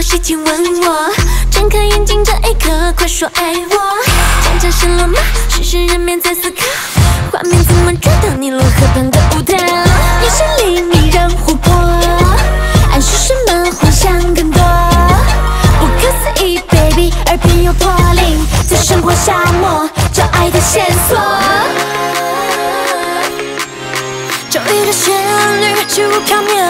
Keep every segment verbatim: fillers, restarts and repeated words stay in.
谁亲吻我？睁开眼睛这一刻，快说爱我！渐渐失落吗？世事人面在思考，画面怎么转到你落河畔的舞蹈？眼神里迷人琥珀，暗示什么幻想更多？不可思议 ，baby， 耳边有破铃，在生活沙漠找爱的线索。周瑜的旋律虚无缥缈。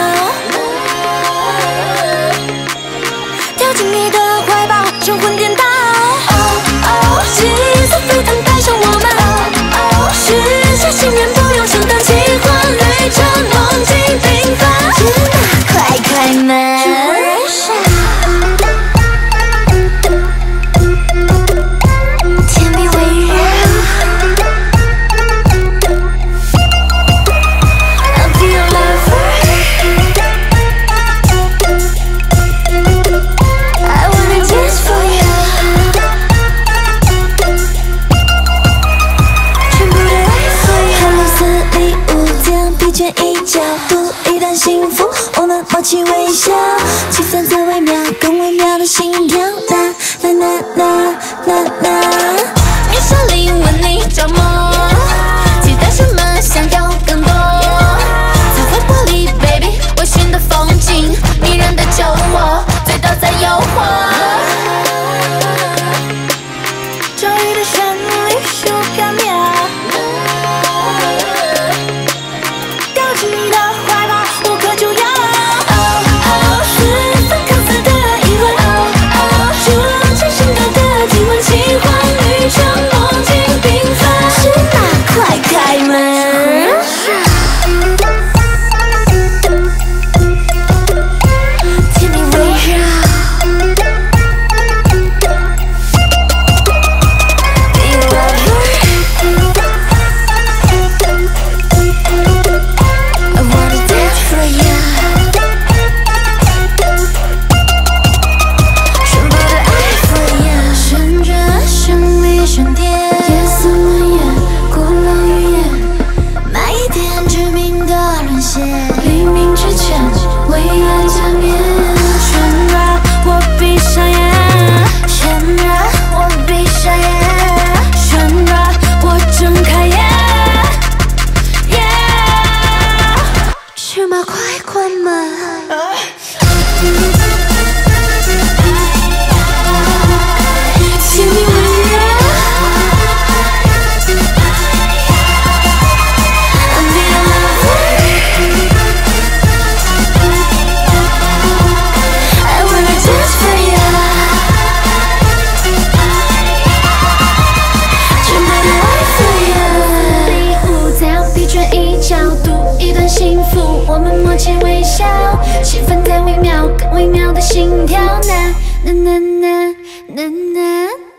掉进你的怀抱，神魂颠倒。哦哦，急速飞腾，带上我们。哦哦，许下心愿，不用升等奇幻旅程，梦境缤纷。芝麻，快开门！甜蜜围绕。I'll be your lover。 一角度，一段幸福，我们默契微笑，气氛再微妙，更微妙的心跳，啦啦啦啦啦啦。眼神里问你着魔，期待什么？想要更多。彩绘玻璃 ，baby， 微醺的风景，迷人的酒窝，醉倒在诱惑。周瑜的旋律虚无缥缈。 你的怀抱无可救药，哦哦，十分可思的疑问，哦哦，触景生动的体温，奇幻旅程，梦境缤纷，芝麻快开门！甜蜜围绕。 黎明之前，为爱见面，渲染我闭上眼，渲染我闭上眼，渲染我睁开眼，芝麻快关门。甜蜜围绕。 幸福，我们默契微笑，气氛再微妙，更微妙的心跳，呐呐呐呐呐呐。